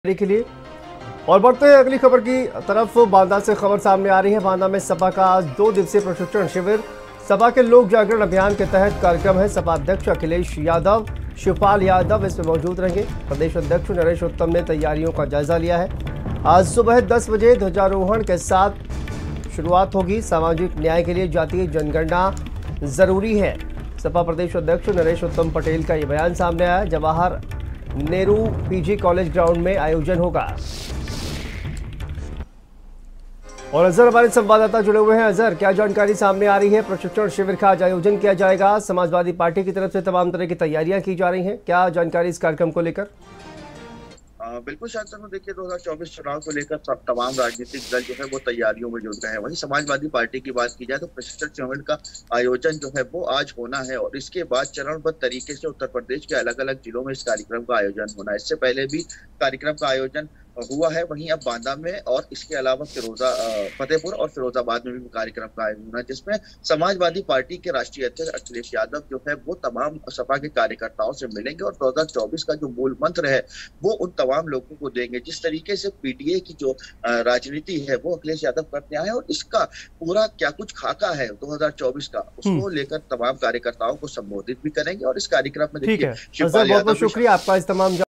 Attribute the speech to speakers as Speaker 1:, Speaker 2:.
Speaker 1: के लिए। और बढ़ते हैं अगली खबर की तरफ। बांदा से खबर सामने आ रही है। बांदा में सपा का आज 2 दिवसीय प्रशिक्षण शिविर। सपा के लोक जागरण अभियान के तहत कार्यक्रम है। सपा अध्यक्ष अखिलेश यादव, शिवपाल यादव इसमें मौजूद रहेंगे। प्रदेश अध्यक्ष नरेश उत्तम ने तैयारियों का जायजा लिया है। आज सुबह 10 बजे ध्वजारोहण के साथ शुरुआत होगी। सामाजिक न्याय के लिए जातीय जनगणना जरूरी है। सपा प्रदेश अध्यक्ष नरेश उत्तम पटेल का ये बयान सामने आया। Jawahar Nehru PG college ground में आयोजन होगा। और अजहर हमारे संवाददाता जुड़े हुए हैं। अजहर, क्या जानकारी सामने आ रही है? प्रशिक्षण शिविर का आज आयोजन किया जाएगा। समाजवादी पार्टी की तरफ से तमाम तरह की तैयारियां की जा रही हैं। क्या जानकारी इस कार्यक्रम को लेकर?
Speaker 2: बिल्कुल शांतनु, देखिए 2024 चुनाव को लेकर तमाम राजनीतिक दल जो है वो तैयारियों में जुट गए हैं। वहीं समाजवादी पार्टी की बात की जाए तो प्रशिक्षण शिविर का आयोजन जो है वो आज होना है और इसके बाद चरणबद्ध तरीके से उत्तर प्रदेश के अलग अलग जिलों में इस कार्यक्रम का आयोजन होना है। इससे पहले भी कार्यक्रम का आयोजन हुआ है। वहीं अब बांदा में और इसके अलावा फतेहपुर और फिरोजाबाद में भी कार्यक्रम का आयोजन होना है, जिसमें समाजवादी पार्टी के राष्ट्रीय अध्यक्ष अखिलेश यादव जो है वो तमाम सपा के कार्यकर्ताओं से मिलेंगे और 2024 का जो मूल मंत्र है वो उन तमाम लोगों को देंगे। जिस तरीके से पीटीए की जो राजनीति है वो अखिलेश यादव करते आए और इसका पूरा क्या कुछ खाका है 2024 का, उसको लेकर तमाम कार्यकर्ताओं को संबोधित भी करेंगे। और इस कार्यक्रम में
Speaker 1: ठीक
Speaker 2: देखिए
Speaker 1: है अजहर, बहुत बहुत शुक्रिया आपका इस तमाम